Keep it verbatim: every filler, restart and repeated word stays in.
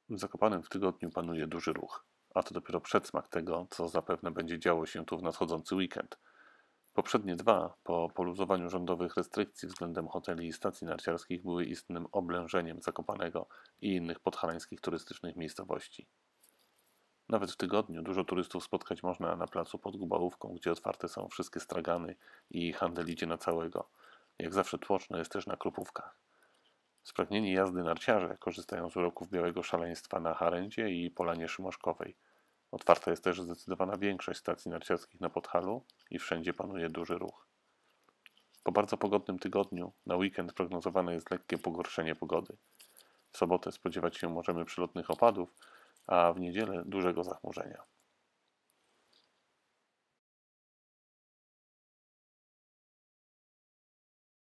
W Zakopanem w tygodniu panuje duży ruch, a to dopiero przedsmak tego, co zapewne będzie działo się tu w nadchodzący weekend. Poprzednie dwa, po poluzowaniu rządowych restrykcji względem hoteli i stacji narciarskich, były istnym oblężeniem Zakopanego i innych podhalańskich turystycznych miejscowości. Nawet w tygodniu dużo turystów spotkać można na placu pod Gubałówką, gdzie otwarte są wszystkie stragany i handel idzie na całego. Jak zawsze tłoczno jest też na Krupówkach. Spragnieni jazdy narciarze korzystają z uroków białego szaleństwa na Harendzie i Polanie Szymoszkowej. Otwarta jest też zdecydowana większość stacji narciarskich na Podhalu i wszędzie panuje duży ruch. Po bardzo pogodnym tygodniu na weekend prognozowane jest lekkie pogorszenie pogody. W sobotę spodziewać się możemy przelotnych opadów, a w niedzielę dużego zachmurzenia.